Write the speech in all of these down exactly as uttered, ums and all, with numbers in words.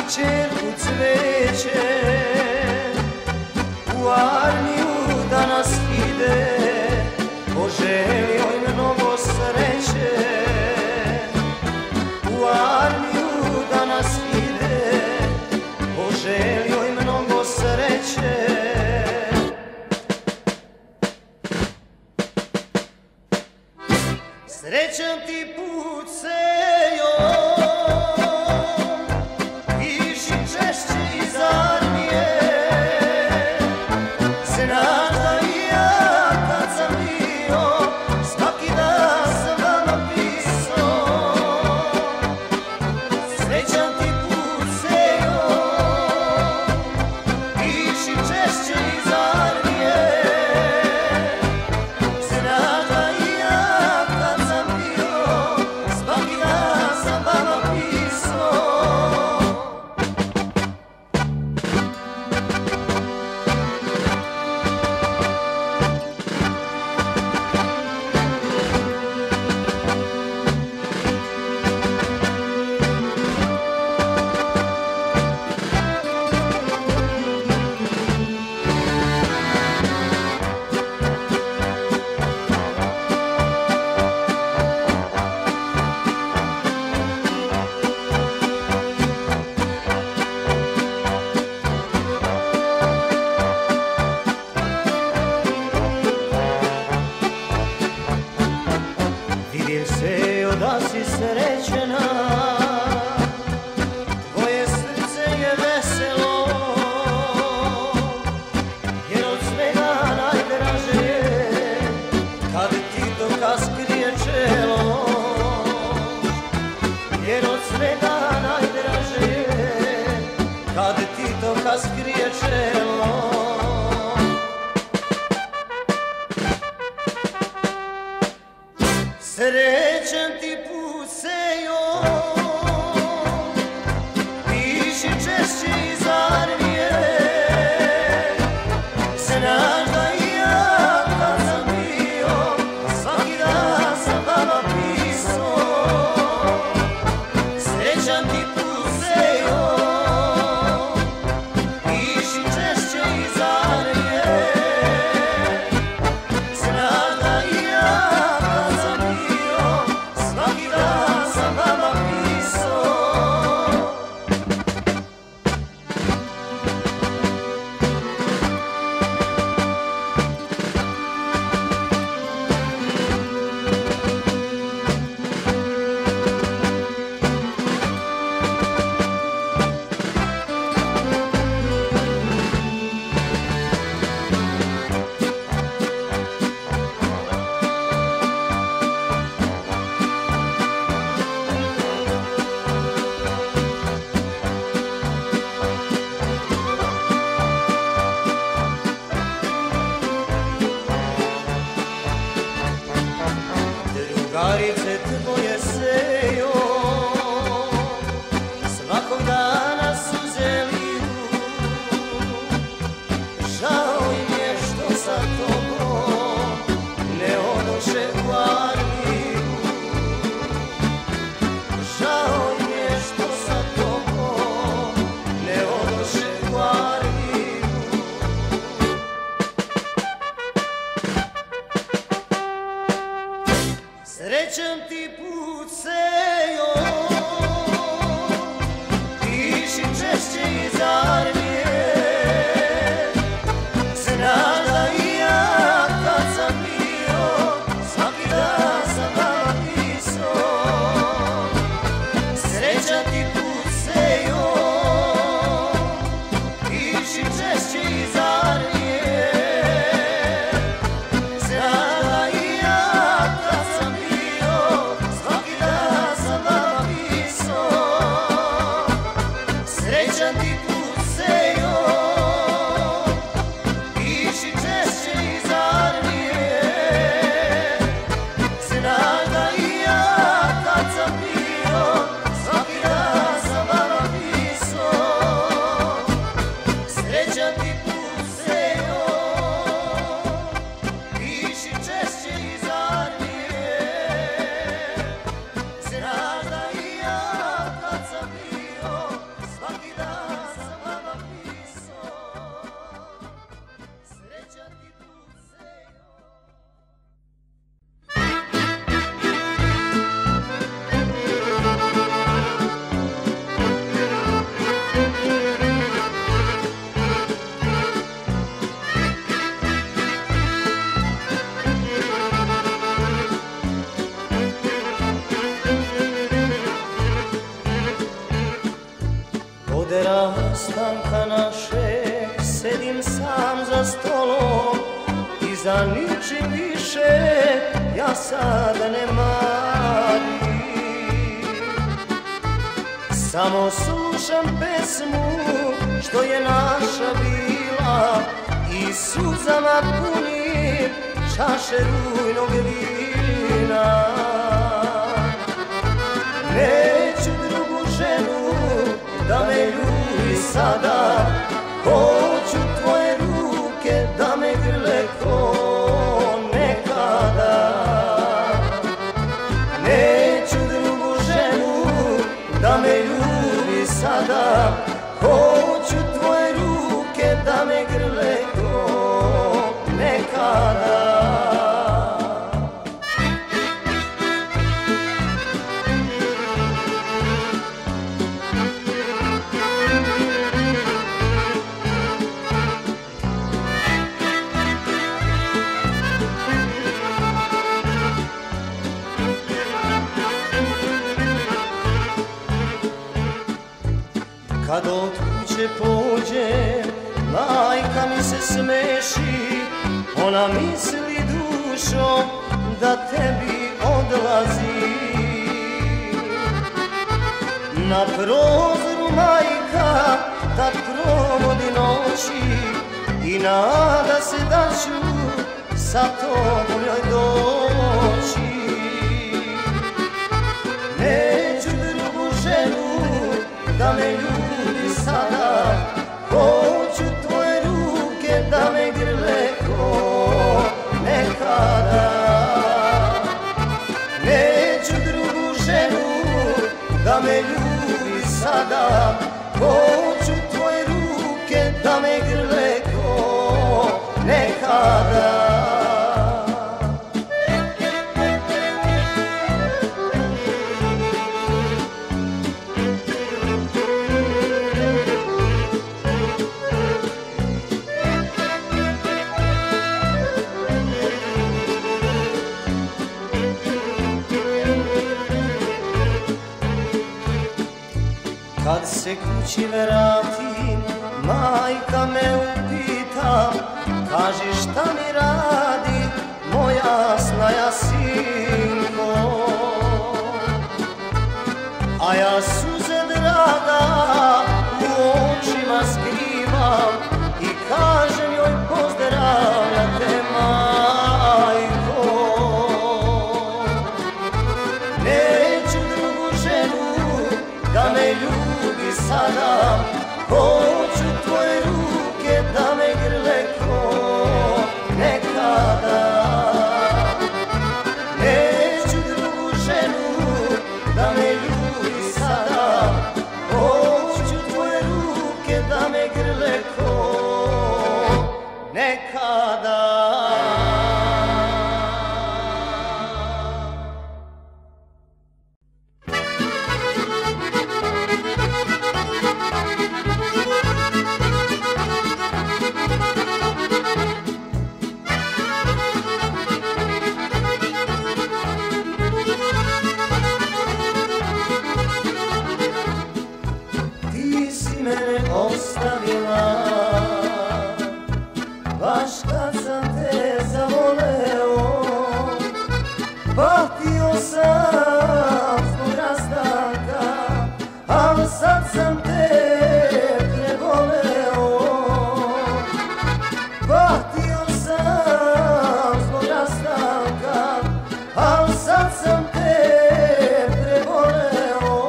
čerku cveće, u armiju danas ide, poželio im mnogo sreće. U armiju danas ide, poželio im mnogo sreće. Srećan ti put Sejo, piši češće iz armije. Znaš da i ja kad sam bio, svaki dan sam vama pisao. Srećan ti put Sejo, piši češće iz armije. Znaš da i ja kad sam bio, svaki dan sam vama pisao. Vidim Sejo da si srećena, tvoje srce je veselo, jer od svega najdraže je kad Tito skrije čelo. Jer od svega najdraže je kad Tito skrije čelo. Srećan ti put Sejo, piši češće iz armije. Znaš da i ja kad sam bio, svaki dan sam vama pisao. Srećan ti put Sejo, piši češće iz armije. Znaš da i ja kad sam bio, svaki dan sam vama pisao. Drugarice tvoje Sejo, svakog dana suze liju. Žao im je što sa tobom ne odoše u armiju. Žao im je što sa tobom ne odoše u armiju. Srećan ti put Sejo, piši češće iz armije. Znaš da i ja kad sam bio, svaki dan sam vama pisao. Srećan ti put Sejo, piši češće iz armije. Znaš da i ja kad sam bio, svaki dan sam vama pisao. Srećan ti put Sejo, piši češće iz armije. Znaš da i ja kad sam bio, svaki dan Posle rastanka našeg sedim sam za stolom i za ničim više ja sada ne marim. Samo slušam pesmu što je naša bila i suzama punim čaše rujnog vina. Neću drugu ženu da me ljubi sada, hoću tvoje ruke da me grle ko nekada. Neću drugu ženu da me ljubi sada, hoću tvoje ruke da me grle ko nekada. Kad od kuće pođem, majka mi se smeši, ona misli dušo da tebi odlazi. Na prozoru majka tad provodi noći i nada se da ću sa tobom joj doći. Neću drugu ženu da me ljubi sada, hoću tvoje ruke da me grle ko nekada. Neću drugu ženu da me ljubi sada, hoću tvoje ruke da me grle ko nekada. Kad se kući vratim, majka me upita, kaži šta mi radi moja snaja sinko. A ja suze draga u očima skrivam i kažem joj pozdravljate majko. Neću drugu ženu da me ljubi sada, hoću tvoje ruke da me grle ko nekada. Neću drugu ženu da me ljubi sada, hoću tvoje ruke da me grle ko nekada. Ostavila, baš kad sam te zavoleo, patio sam zbog rastanka, al sad sam te preboleo. Patio sam zbog rastanka, al sad sam te preboleo.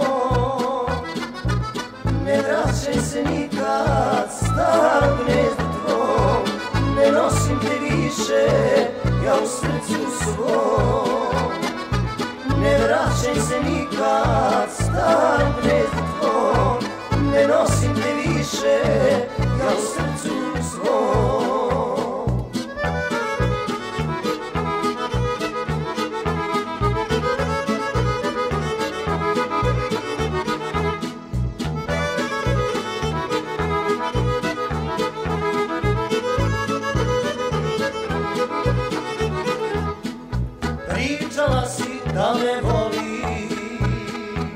Ne vraćaj se nikad, staro gnezdo tvom, ne nosim te više, ja u srcu svom. Ne vraćaj se nikad, staro gnezdo tvom, ne nosim te više, ja u srcu svom. Pričala si da me voliš,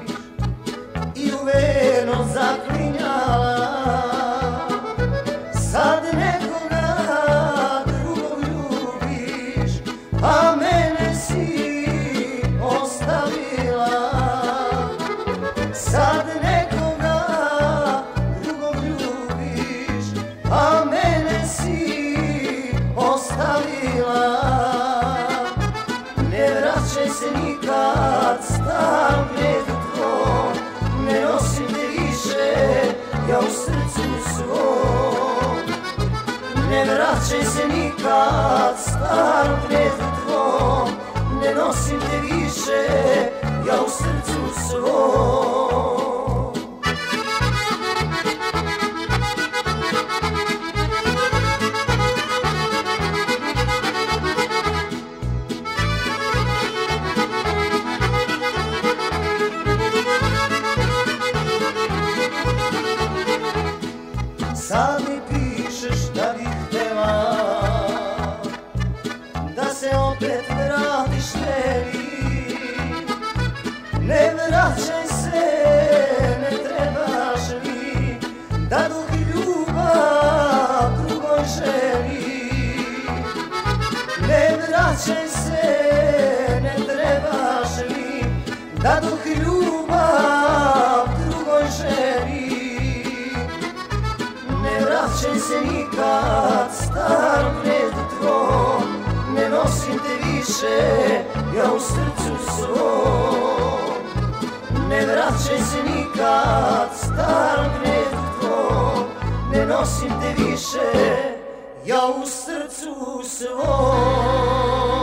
sad nekoga drugog ljubiš, a mene si ostavila. Ne vraćaj se nikad, starom gnezdu tvom, ne nosim te više, ja u srcu svom. Ne vraćaj se nikad, starom gnezdu tvom, ne nosim te više, ja u srcu svom. Sad mi pišeš da bih htjela da se opet vratiš meni. Ne vraćaj se, ne trebaš mi, da dok ljubav drugoj želi. Ne vraćaj se, ne trebaš mi, da dok ljubav drugoj želi. Ne vraćaj se nikad, starom gnezdu tvom, ne nosim te više, ja u srcu svom. Ne vraćaj se nikad, starom gnezdu tvom, ne nosim te više, ja u srcu svom.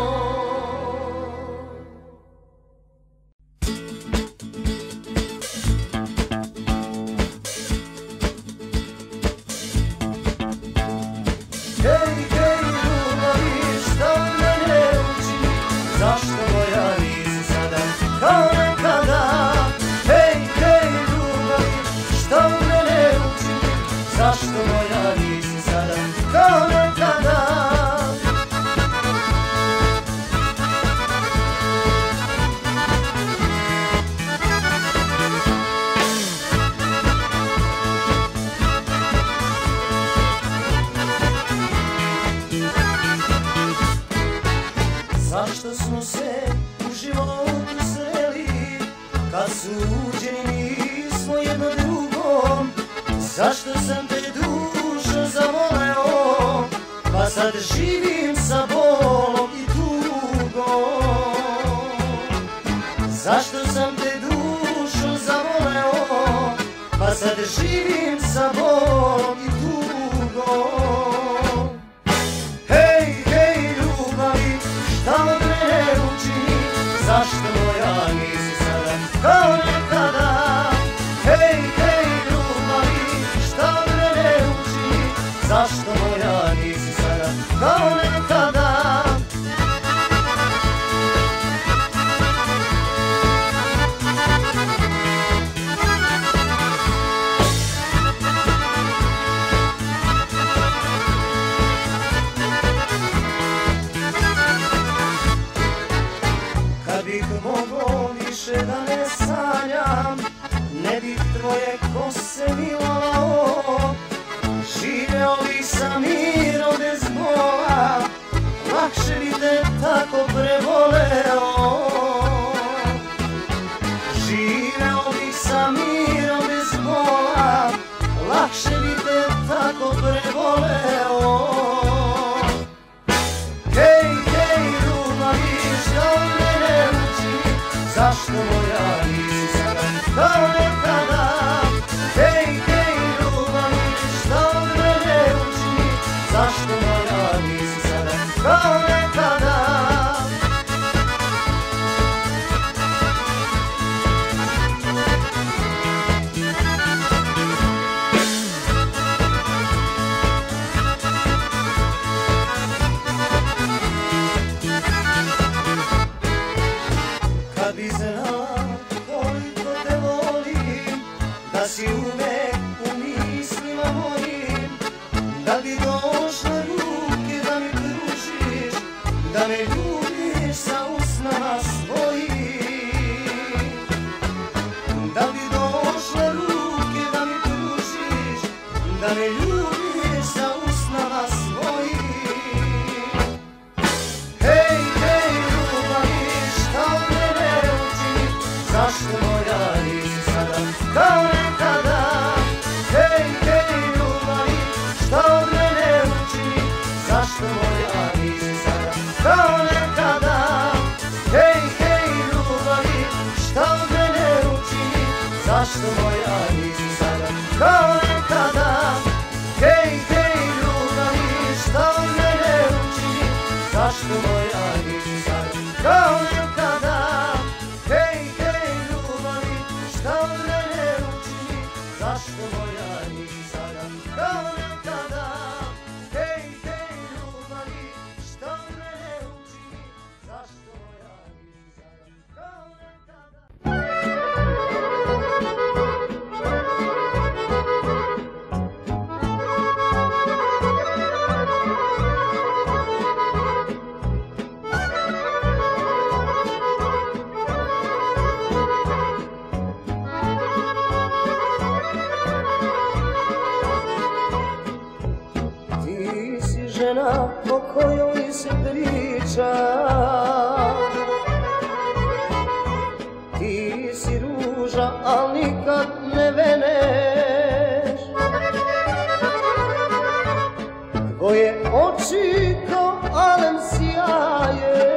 Hej, hej, ljubavi, što mene uči, zašto moja nisi sada kao nekada? Hej, hej, ljubavi, što mene uči, zašto moja nisi sada kao nekada? Zašto smo se u životu sreli, kad suđeni nismo jedno drugom? Zašto sam te dušo zavoleo, pa sad živim sa bolom i tugom? Zašto sam te dušo zavoleo, pa sad živim sa bolom i tugom? Hej, hej, ljubavi, šta od mene učini, zašto moja nisi sada kao nekada? Hej, hej, ljubavi, šta od mene učini, zašto moja nisi sada kao nekada? Kad bih mogao više da ne sanjam, ne bih tvoje kose milovao. Živeo bih sa mirom bez bola, lakše bi te tako prevoleo. Živeo bih sa mirom bez bola, lakše bi te tako prevoleo. Hej, hej, ljubavi, što mene uči, zašto moja nisi sada kao nekada? Hej, hej, ljubavi, što mene uči, zašto moja nisi sada kao nekada? Kad bi znala koliko te volim, da si uvek u mislima mojim, da bi došle ruke da mi pružiš, da me ljubiš sa usnama svojim. Da bi došle ruke da mi pružiš, da me ljubiš sa usnama svojim. Hej, hej, ljubavi, šta od mene učini, zašto moja nisi kao nekada. Hej, hej, ljubavi, šta od mene učini, zašto moja nisi sada kao nekada. Hej, hej, ljubavi, šta od mene učini, zašto moja nisi sada kao nekada. Hej, hej, ljubavi, šta od mene učini, zašto moja nisi sada kao nekada. Hej, hej, ljubavi, šta od mene učini, zašto moja nisi sada kao nekada. Hej, hej, ljubavi, šta od mene učini, zašto moja nisi sada kao nekada. Žena o kojoj se priča, ti si ruža, al nikad ne veneš. Tvoje oči ko alen sjaje,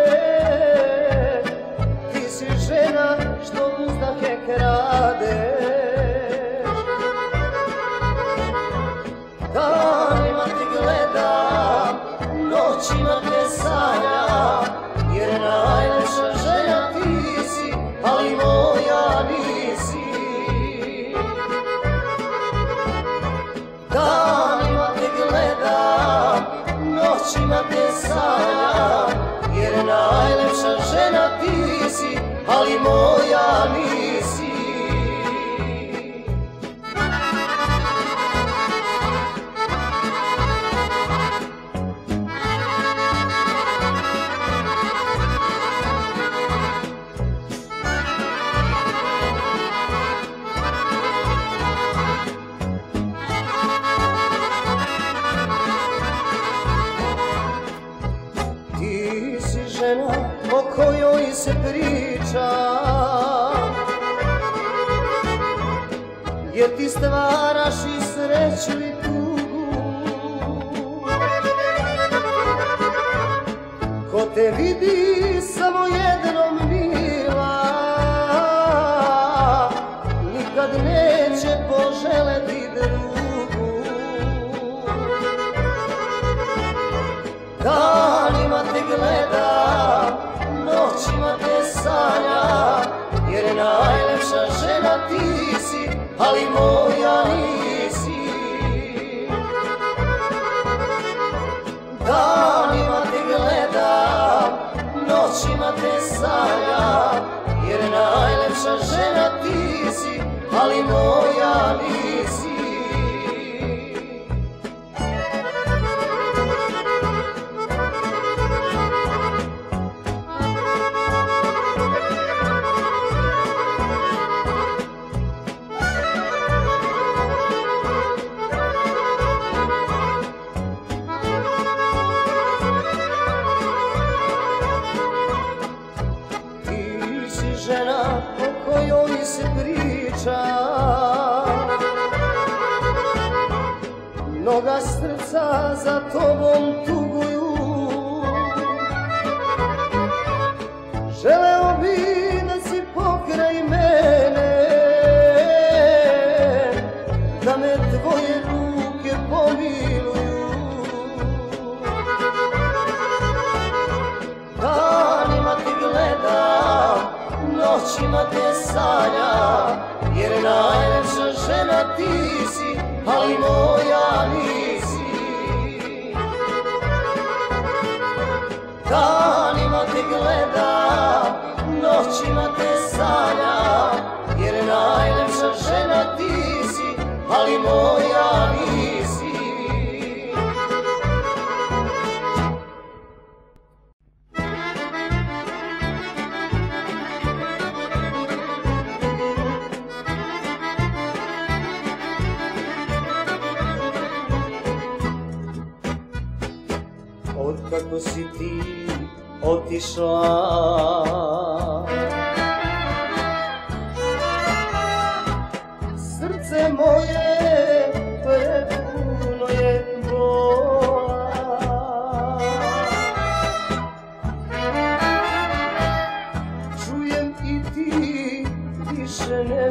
ti si žena što uzdahe kradeš. Danima te gledam, noćima te sanjam, jer najlepša žena ti si, ali moja nisi. Danima te gledam, noćima te sanjam, jer najlepša žena ti si, ali moja nisi. O kojoj se priča, jer ti stvaraš i sreću i tugu. Ko te vidi samo jednom mila, nikad neće poželeti drugu. Danima te gledam, noćima te sanjam, jer najlepša žena ti si, ali moja nisi. Danima te gledam, noćima te sanjam, jer najlepša žena ti si, ali moja nisi. Žena o kojoj se priča, mnoga srca za tobom tuguju. Želeo bi da si pokraj mene, da me tvoje ruke pomiluju. Danima te gledam, noćima te sanjam, jer najlepša žena ti si, ali moja nisi. Danima te gledam, noćima te sanjam, jer najlepša žena ti si, ali moja nisi. Otkako si ti otišla, srce moje prepuno je bola. Čujem i ti više ne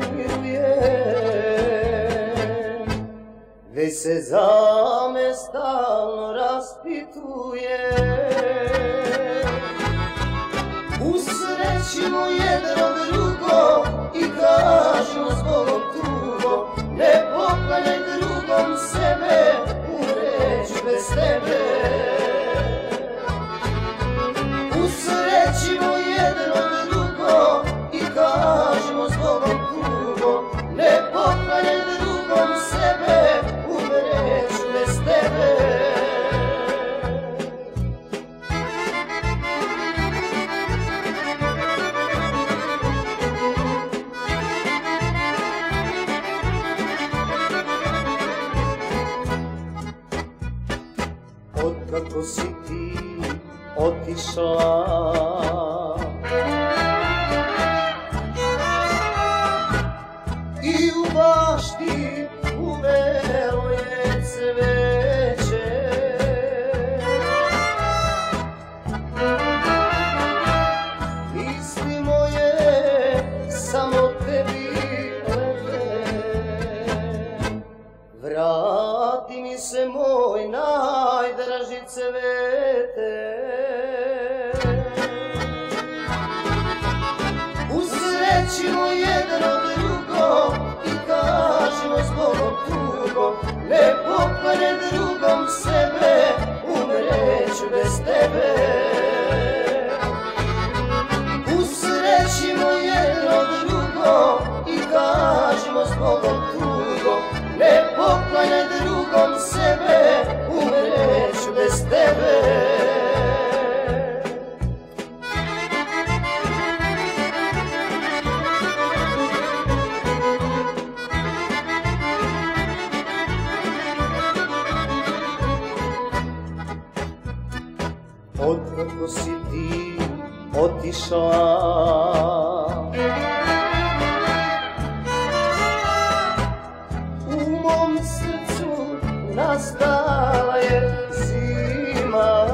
mirujem, već se za me stalno raspituje. Usrećimo jedno drugo i kažemo zbogom tugo, ne poklanjaj drugom sebe, umreću bez tebe. Usrećimo jedno drugo i kažemo zbogom tugo, ne poklanjaj drugom sebe, umreću bez tebe. Otkako si ti otišla, i u bašti uvelo je cveće, misli moje samo tebi leže. Vrati mi se moj najdraži cvete, usrećimo jedno drugo i kažemo zbogom tugo, ne poklanjaj drugom sebe, umreću bez tebe. Usrećimo jedno drugo i kažemo zbogom tugo, ne poklanjaj drugom sebe, umreću bez tebe. Otkako si ti otišla, u mom srcu nastala je zima.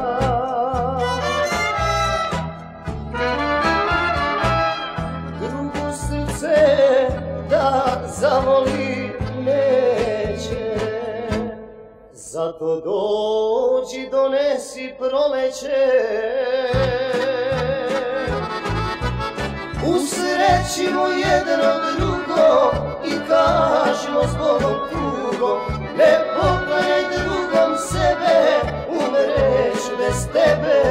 Drugo srce da zavoli neće, zato dođi donesi proleće. Usrećimo jedno drugo i kažemo zbogom tugo, ne poklanjaj drugom sebe, umreću bez tebe.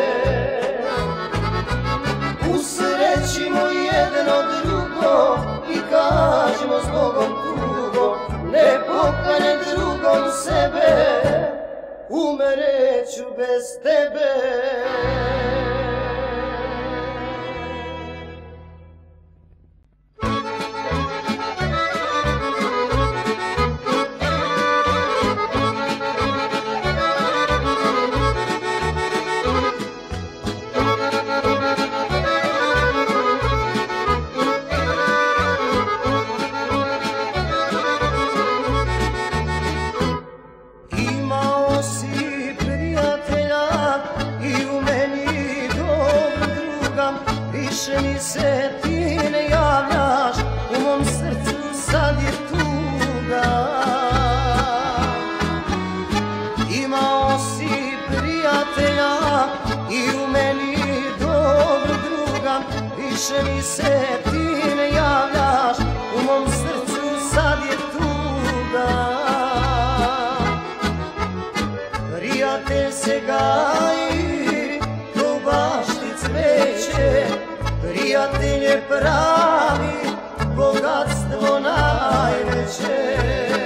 Usrećimo jedno drugo i kažemo zbogom tugo, ne poklanjaj drugom sebe, umreću bez tebe. Više mi se ti ne javljaš, u mom srcu sad je tuga. Imao si prijatelja i u meni dobrog druga, više mi se ti ne javljaš, u mom srcu sad je tuga. Prijatelj se gaji, ko u bašti cveće, prijatelj je pravi, bogatstvo najveće.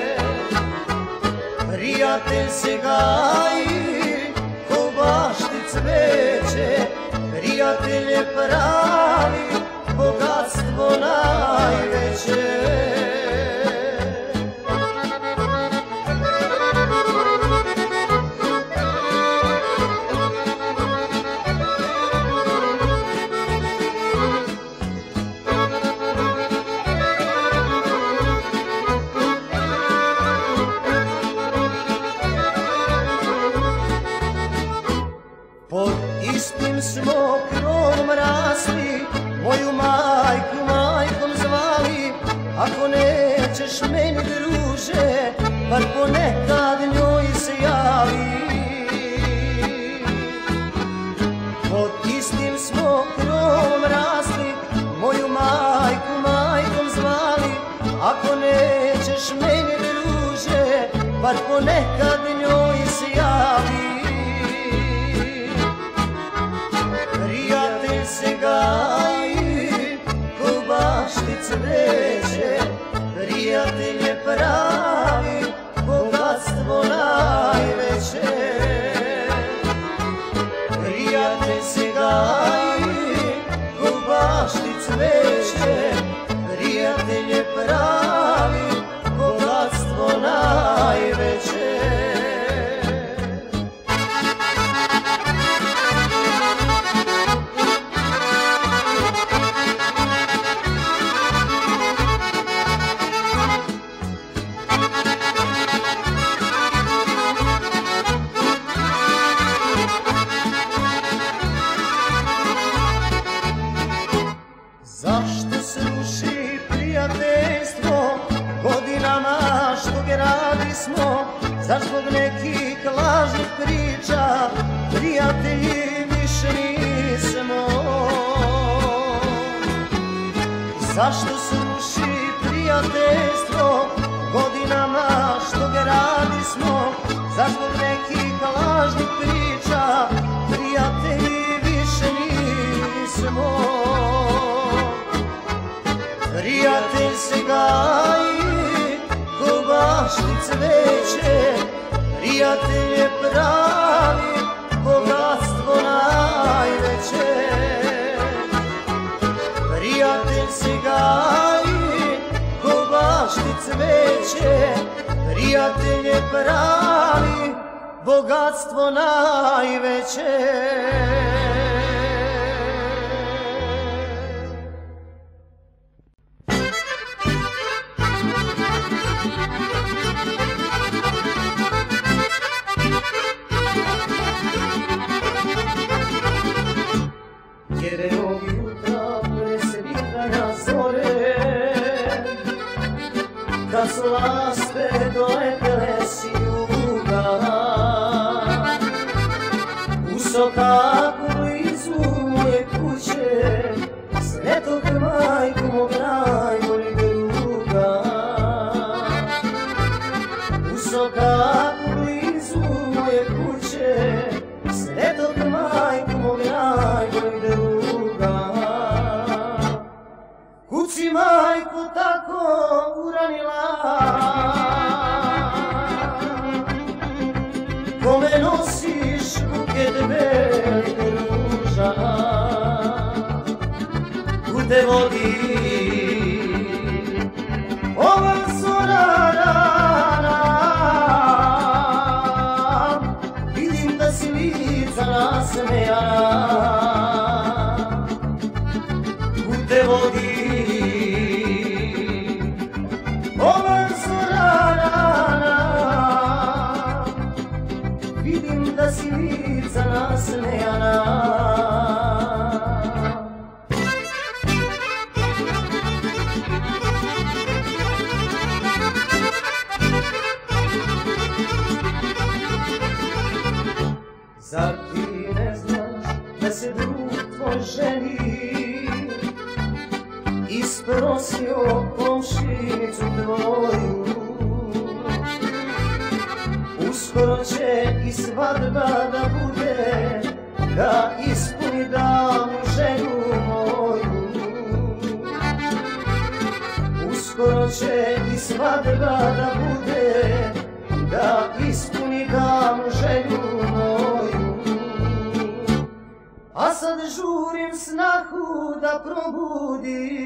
Prijatelj se gaji, ko u bašti cveće, prijatelj je pravi, bogatstvo najveće. nećeš meni druže, bar ponekad njoj se javi. Pod istim smo krovom rasli, moju majku majkom zvali. Ako nećeš meni druže, bar ponekad njoj se javi. Prijatelj se gaji, ko bašti cveće, prijatelj je pravi, bogatstvo najveće. Prijatelj se gaji, ko bašti cveće, prijatelj je pravi, bogatstvo najveće. Zašto se ruši prijateljstvo godinama što gradi smo? Zar zbog nekih lažnih priča prijatelji više nismo? Zašto se ruši prijateljstvo godinama što gradi smo? Zar zbog nekih lažnih priča prijatelji više nismo? Prijatelj se gaji, ko bašti cveće, prijatelj je pravi, bogatstvo najveće. Prijatelj se gaji, ko bašti cveće, prijatelj je pravi, bogatstvo najveće. Jerenog jutra presvitanja zore, kad su laste doletele s juga, u sokaku blizu moje kuće, sretog majku mog najboljeg druga. U sokaku blizu moje kuće, sretog majku mog najboljeg druga. Kud si majko tako uranila, kome nosiš buket belih ruža? Kud te vodi ova zora rana? Vidim da si lica nasmejana. Kud te vodi ova zora rana? Vidim da si lica nasmejana. Zar ti ne znaš da se drug tvoj ženi, isprosio komšinicu tvoju? Uskoro će i svadba da bude, da ispuni davnu želju moju. Uskoro će i svadba da bude, da ispuni davnu želju moju. A sad žurim snahu da probudi,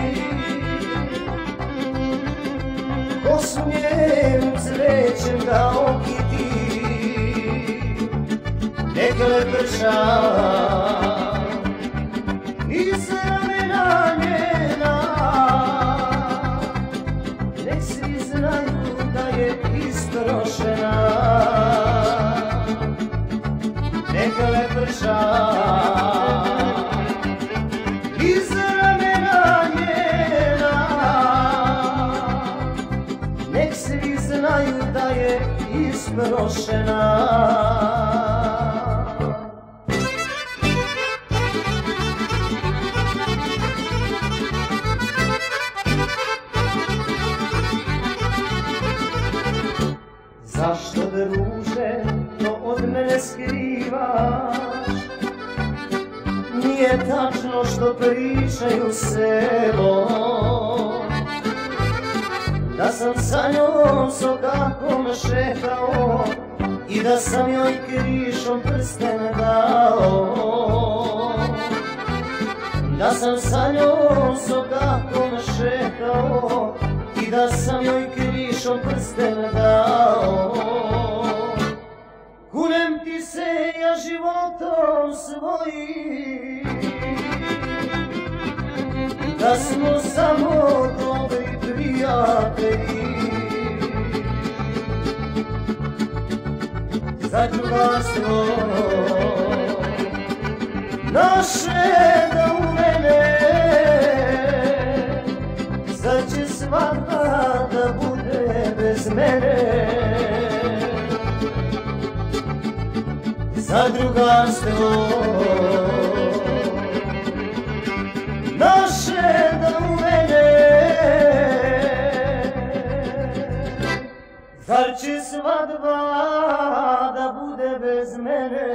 kosu njenu cvećem da okiti. Nek leprša iz ramena njena, nek svi znaju da je istrošena. Nek leprša iz ramena njena, nek svi znaju da je isprošena. Zašto, druže, to od mene skrivaš? Nije tačno što pričaju selo, da sam sa njom sokakom šetao i da sam joj krišom prsten dao. Da sam sa njom sokakom šetao i da sam joj krišom prsten dao. Kunem ti se ja životom svojim, da smo samo dobri prijatelji. Zadrugarstvo naše da u mene, sad će svaka da bude bez mene. Zadrugarstvo naše da u mene, zar će svadba da bude bez mene?